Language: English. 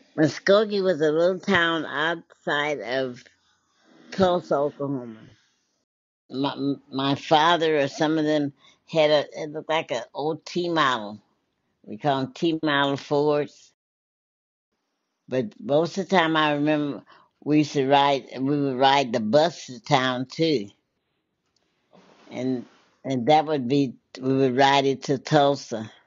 Muskogee was a little town outside of Tulsa, Oklahoma. My father or some of them had it looked like an old T model. We call them T model Fords. But most of the time I remember we would ride the bus to town too. And that would be, we would ride it to Tulsa.